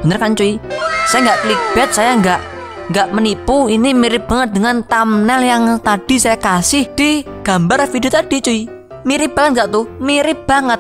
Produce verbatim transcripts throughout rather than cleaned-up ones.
bener kan cuy? Saya nggak clickbait, saya nggak nggak menipu. Ini mirip banget dengan thumbnail yang tadi saya kasih di gambar video tadi cuy. Mirip banget nggak tuh? Mirip banget.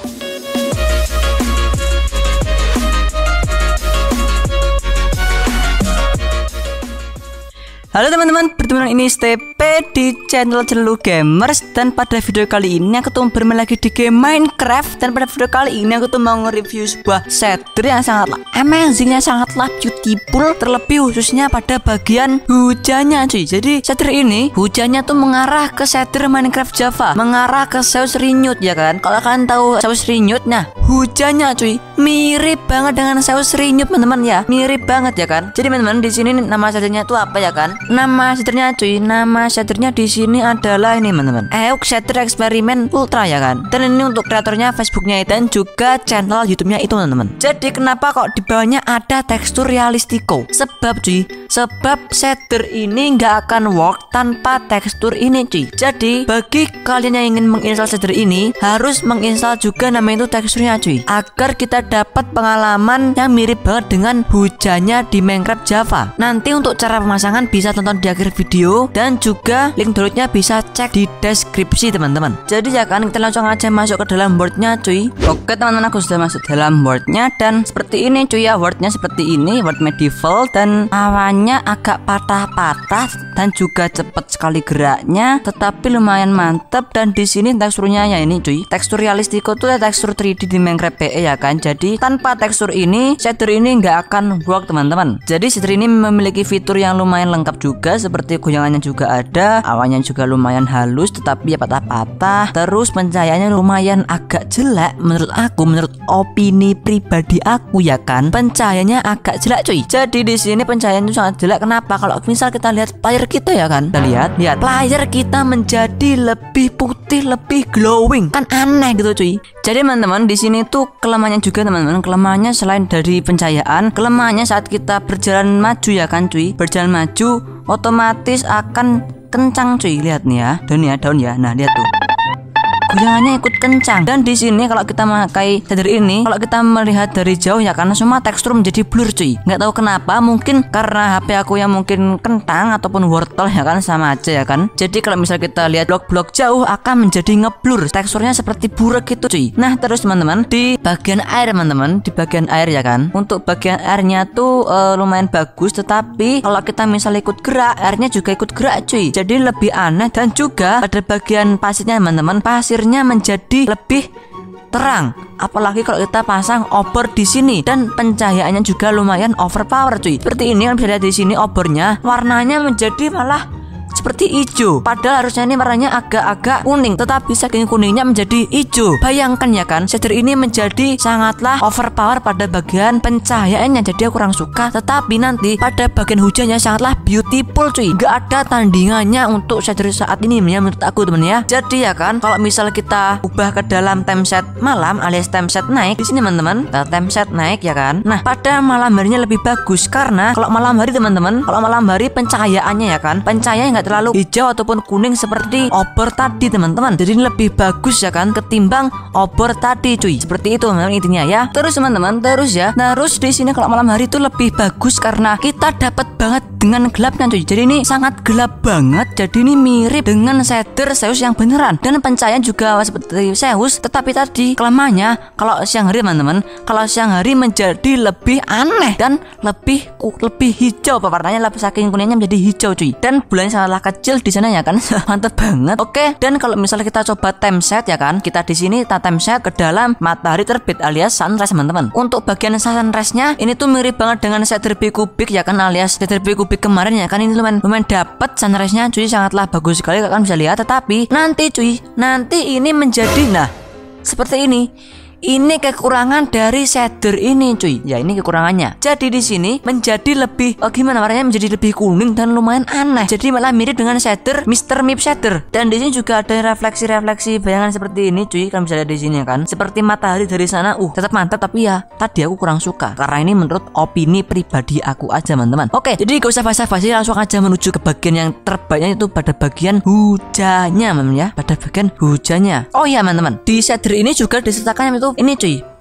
Halo teman-teman, bertemu dengan ini Stepe di channel Celu Gamers. Dan pada video kali ini aku tuh bermain lagi di game Minecraft. Dan pada video kali ini aku tuh mau nge-review sebuah shader yang sangatlah amazing, yang sangatlah beautiful. Terlebih khususnya pada bagian hujannya cuy. Jadi shader ini hujannya tuh mengarah ke shader Minecraft Java, mengarah ke Zeus Renewed ya kan. Kalau kalian tahu Zeus Renewed, nah hujannya cuy mirip banget dengan Zeus Renewed teman-teman ya. Mirip banget ya kan. Jadi teman-teman di sini nama shadernya tuh apa ya kan? Nama shadernya cuy, nama shadernya di sini adalah ini teman-teman, Euk Shader Eksperimen Ultra ya kan. Dan ini untuk kreatornya Facebooknya dan juga channel YouTube-nya itu teman-teman. Jadi kenapa kok di bawahnya ada tekstur realistiko? Sebab cuy, sebab shader ini nggak akan work tanpa tekstur ini cuy. Jadi bagi kalian yang ingin menginstal shader ini harus menginstal juga namanya itu teksturnya cuy, agar kita dapat pengalaman yang mirip banget dengan hujannya di Minecraft Java. Nanti untuk cara pemasangan bisa tonton di akhir video, dan juga link downloadnya bisa cek di deskripsi teman-teman. Jadi ya kan, kita langsung aja masuk ke dalam wordnya cuy. Oke teman-teman, aku sudah masuk dalam wordnya dan seperti ini cuy ya. Wordnya seperti ini, word medieval, dan awannya agak patah-patah dan juga cepat sekali geraknya, tetapi lumayan mantep. Dan di sini teksturnya ya ini cuy, tekstur realistiko tuh ya, tekstur tiga D di Minecraft P E ya kan. Jadi tanpa tekstur ini shader ini nggak akan work teman-teman. Jadi shader ini memiliki fitur yang lumayan lengkap juga, seperti goyangannya juga ada, awannya juga lumayan halus tetapi ya patah-patah. Terus pencahayaannya lumayan agak jelek menurut aku, menurut opini pribadi aku ya kan. Pencahayaannya agak jelek cuy. Jadi di sini pencahayaannya sangat jelek. Kenapa? Kalau misal kita lihat player kita ya kan, kita lihat, lihat player kita menjadi lebih putih, lebih glowing, kan aneh gitu cuy. Jadi teman-teman di sini tuh kelemahannya juga teman-teman. Kelemahannya selain dari pencahayaan, kelemahannya saat kita berjalan maju ya kan cuy. Berjalan maju otomatis akan kencang cuy. Lihat nih ya, daun ya, daun ya. Nah lihat tuh, goyangannya ikut kencang. Dan di sini kalau kita memakai shader ini, kalau kita melihat dari jauh ya karena semua tekstur menjadi blur cuy. Nggak tahu kenapa, mungkin karena H P aku yang mungkin kentang ataupun wortel ya kan, sama aja ya kan. Jadi kalau misal kita lihat blok-blok jauh akan menjadi ngeblur, teksturnya seperti burek gitu cuy. Nah terus teman-teman di bagian air teman-teman, di bagian air ya kan, untuk bagian airnya tuh uh, lumayan bagus, tetapi kalau kita misal ikut gerak, airnya juga ikut gerak cuy. Jadi lebih aneh. Dan juga pada bagian pasirnya teman-teman, pasir menjadi lebih terang, apalagi kalau kita pasang obor di sini. Dan pencahayaannya juga lumayan overpower cuy. Seperti ini kan bisa lihat di sini, obornya warnanya menjadi malah seperti hijau, padahal harusnya ini warnanya agak-agak kuning, tetapi saking kuningnya menjadi hijau. Bayangkan ya kan, shader ini menjadi sangatlah overpower pada bagian pencahayaannya, jadi aku kurang suka. Tetapi nanti pada bagian hujannya sangatlah beautiful cuy, gak ada tandingannya untuk shader saat ini ya menurut aku temen ya. Jadi ya kan, kalau misal kita ubah ke dalam timeset malam alias timeset naik, di sini teman-teman, kita timeset naik ya kan. Nah pada malam harinya lebih bagus, karena kalau malam hari teman-teman, kalau malam hari pencahayaannya ya kan, pencahayaannya nggak terlalu hijau ataupun kuning seperti obor tadi teman-teman. Jadi ini lebih bagus ya kan ketimbang obor tadi cuy. Seperti itu memang intinya ya. Terus teman-teman, terus ya, terus di sini kalau malam hari itu lebih bagus karena kita dapat banget dengan gelapnya cuy. Jadi ini sangat gelap banget. Jadi ini mirip dengan shader Zeus yang beneran. Dan pencahayaan juga seperti Zeus, tetapi tadi kelemahannya kalau siang hari teman-teman, kalau siang hari menjadi lebih aneh dan lebih lebih hijau, warnanya lebih saking kuningnya menjadi hijau cuy. Dan bulannya sangatlah kecil di sana ya kan. Mantep banget. Oke, dan kalau misalnya kita coba timeset ya kan, kita di sini kita timeset ke dalam matahari terbit alias sunrise teman-teman. Untuk bagian sunrise-nya ini tuh mirip banget dengan shader Bcubik ya kan, alias shader Bcubik kemarin ya kan. Ini lumayan lumayan dapat sunrise-nya cuy, sangatlah bagus sekali kalian bisa lihat. Tetapi nanti cuy, nanti ini menjadi nah seperti ini. Ini kekurangan dari shader ini cuy. Ya ini kekurangannya. Jadi di sini menjadi lebih oh, gimana warnanya menjadi lebih kuning dan lumayan aneh. Jadi malah mirip dengan shader Mister Mip Shader. Dan di sini juga ada refleksi-refleksi bayangan seperti ini cuy. Kan bisa lihat di sini kan. Seperti matahari dari sana. Uh, tetap mantap, tapi ya tadi aku kurang suka. Karena ini menurut opini pribadi aku aja teman-teman. Oke, jadi gak usah basa-basi, langsung aja menuju ke bagian yang terbaiknya, itu pada bagian hujannya teman ya. Pada bagian hujannya. Oh iya teman-teman, di shader ini juga disertakan itu ini cuy,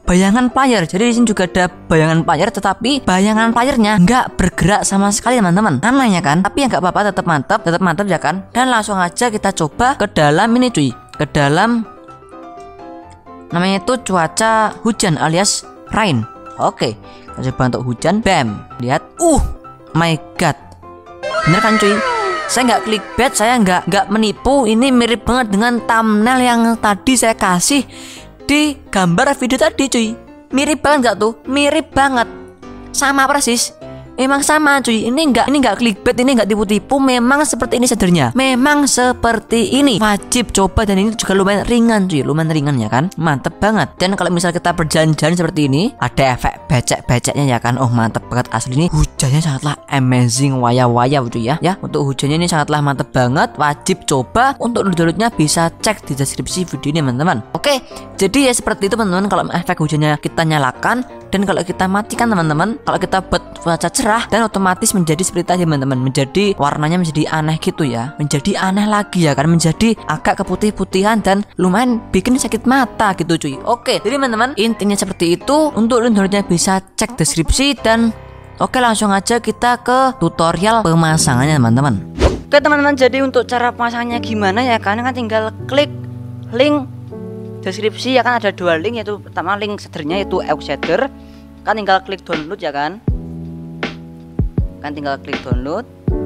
bayangan player. Jadi di sini juga ada bayangan player, tetapi bayangan playernya nggak bergerak sama sekali teman-teman. Anehnya kan? Tapi ya nggak apa-apa, tetap mantap, tetap mantap ya kan. Dan langsung aja kita coba ke dalam ini cuy, ke dalam namanya itu cuaca hujan alias rain. Oke, kita coba untuk hujan. Bam, lihat. Uh, my god, bener kan cuy? Saya nggak clickbait, saya nggak nggak menipu. Ini mirip banget dengan thumbnail yang tadi saya kasih di gambar video tadi cuy. Mirip banget nggak tuh? Mirip banget, sama persis. Emang sama cuy. Ini nggak ini nggak clickbait, ini nggak tipu-tipu. Memang seperti ini sebenarnya. Memang seperti ini. Wajib coba, dan ini juga lumayan ringan cuy, lumayan ringan ya kan. Mantep banget. Dan kalau misal kita berjalan-jalan seperti ini, ada efek becek-beceknya ya kan. Oh mantep banget asli ini. Hujannya sangatlah amazing, waya-waya cuy ya. Ya untuk hujannya ini sangatlah mantep banget. Wajib coba. Untuk downloadnya bisa cek di deskripsi video ini teman-teman. Oke, jadi ya seperti itu teman-teman. Kalau efek hujannya kita nyalakan dan kalau kita matikan teman-teman, kalau kita buat cuaca cerah, dan otomatis menjadi seperti tadi teman-teman, menjadi warnanya menjadi aneh gitu ya, menjadi aneh lagi ya kan, menjadi agak keputih-putihan dan lumayan bikin sakit mata gitu cuy. Oke, jadi teman-teman intinya seperti itu. Untuk downloadnya bisa cek deskripsi. Dan oke, langsung aja kita ke tutorial pemasangannya teman-teman. Oke teman-teman, jadi untuk cara pemasangannya gimana ya kan, kan tinggal klik link deskripsi ya kan, ada dua link, yaitu pertama link shadernya yaitu E U X shader, kan tinggal klik download ya kan, kan tinggal klik download.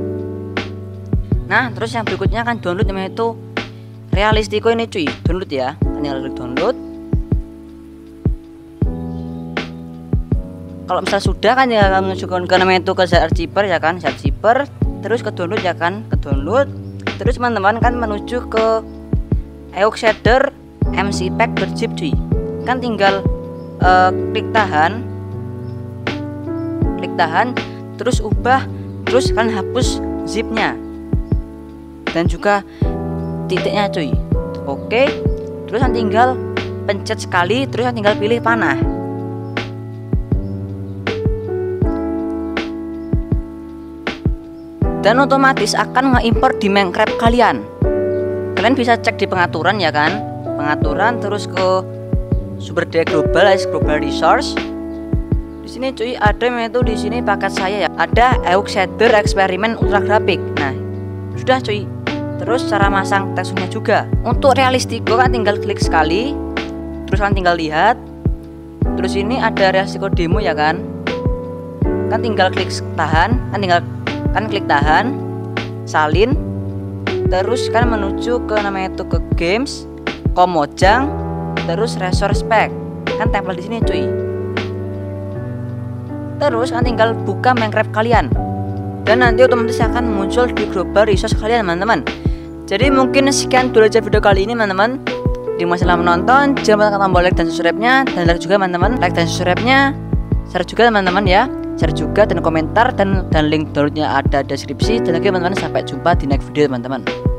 Nah terus yang berikutnya kan download namanya itu Realistico ini cuy, download ya, kan tinggal klik download. Kalau misal sudah kan tinggal menunjukkan ke namanya itu ke Zarchiper ya kan, Zarchiper, terus ke download ya kan, ke download. Terus teman-teman kan menuju ke E U X shader M C pack berzip cuy, kan tinggal uh, klik tahan, klik tahan, terus ubah, terus kan hapus zipnya dan juga titiknya cuy. Oke, terus kan tinggal pencet sekali, terus kan tinggal pilih panah. Dan otomatis akan nge-import di Minecraft kalian. Kalian bisa cek di pengaturan ya kan, pengaturan, terus ke sumber daya global, global resource. Di sini cuy ada itu di sini paket saya ya, ada E U X shader eksperimen ultra grafik. Nah sudah cuy. Terus cara masang teksturnya juga. Untuk Realistico kan tinggal klik sekali, terus kan tinggal lihat. Terus ini ada Realistico demo ya kan, kan tinggal klik tahan, kan tinggal kan klik tahan, salin, terus kan menuju ke namanya itu ke games, Komojang, terus resource pack, kan tempel di sini cuy. Terus kan tinggal buka Minecraft kalian, dan nanti otomatis akan muncul di global resource kalian teman-teman. Jadi mungkin sekian dulu aja video kali ini teman-teman. Terima kasih telah menonton, jangan lupa tekan tombol like dan subscribe-nya, dan like juga teman-teman, like dan subscribe-nya, share juga teman-teman ya, share juga dan komentar, dan dan link downloadnya ada deskripsi. Dan lagi teman-teman, sampai jumpa di next video teman-teman.